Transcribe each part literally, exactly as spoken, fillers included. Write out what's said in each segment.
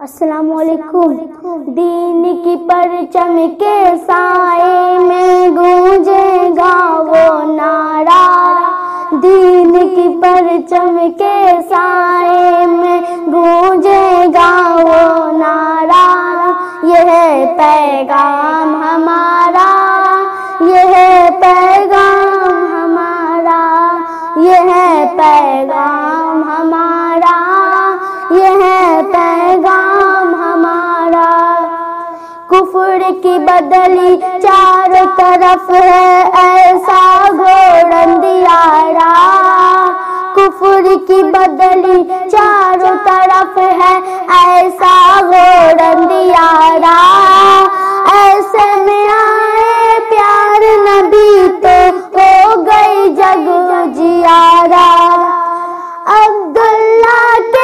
السلام علیکم. دین کی پرچم کے سائے میں گونجے گا وہ نعرہ, دین کی پرچم کے سائے میں گونجے گا وہ نعرہ. یہ ہے پیغام ہمارا, یہ ہے پیغام ہمارا, یہ ہے پیغام ہمارا, یہ ہے پیغام ہمارا. کفر کی بدلی چاروں طرف ہے ایسا گھوڑ اندھیارا, کفر کی بدلی چاروں طرف ہے ایسا گھوڑ اندھیارا. ایسے میں آئے پیار نبی تو ہو گئی جگ جیارا. عبداللہ کے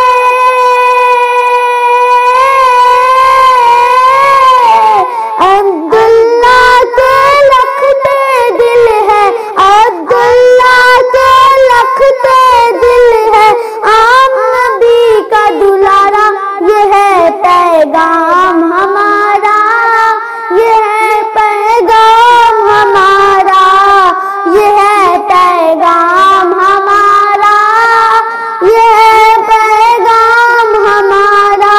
عبداللہ کے لکھتے دل ہے, عبداللہ کے لکھتے دل ہے, عام نبی کا دلارا. یہ ہے پیغام ہمارا, یہ ہے پیغام ہمارا, یہ ہے پیغام ہمارا, یہ ہے پیغام ہمارا.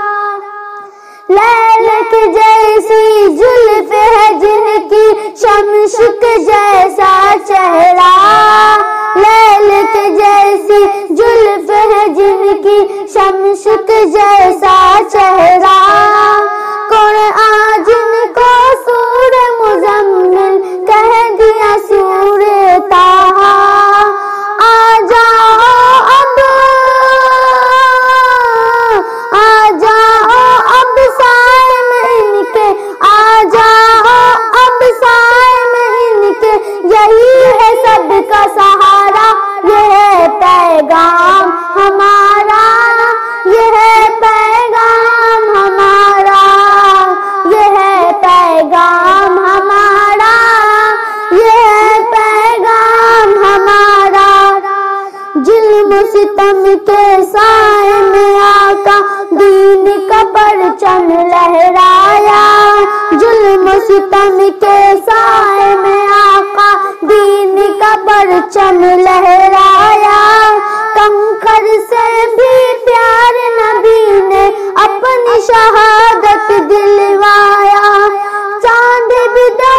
لیل کی جیسی زلف ہے جن کی شمس کے جیسا چہرہ, لیل کی جیسی زلف ہے جن کی شمس کے جیسا چہرہ. قرآن جن کو سور مزمل کہہ دیا سور طٰہٰ. آ جاؤ اب, آ جاؤ اب سائے میں ان کے, آ جاؤ اب سائے میں ان کے, یہی ہے سب کا سہارا. یہ ہے پیغام ہمارا, یہ ہے پیغام ہمارا, یہ ہے پیغام ہمارا, یہ ہے پیغام ہمارا. ظلم و ستم کے سائے میں آقا دین کا پرچم لہرایا, ظلم و ستم کے سائے میں آقا دین کا پرچم لہرایا. کنکر سے بھی پیار نبی نے اپنی شہادت دلوایا. چاند بھی دو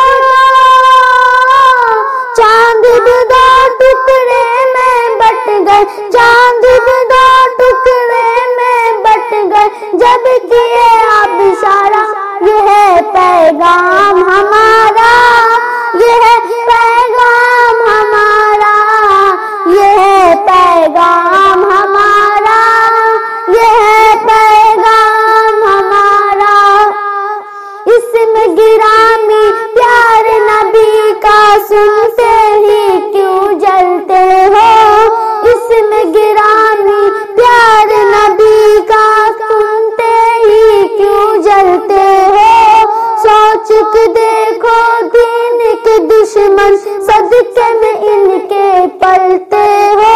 چاند بھی دو ٹکڑے میں بٹ گئے, چاند بھی دو ٹکڑے میں بٹ گئے جب کیے آپ اشارہ. یہ ہے پیغام ہمارا, یہ ہے پیغام ہمارا, یہ ہے پیغام ہمارا, یہ ہے پیغام ہمارا. اس میں گرامی پیار نبی کا سنتے ہی کیوں جلتے ہو, اس میں گرامی پیار نبی کا سنتے ہی کیوں جلتے ہو. سوچ کے دیکھو دین کے دشمن صدقے میں ان کے پلتے ہو,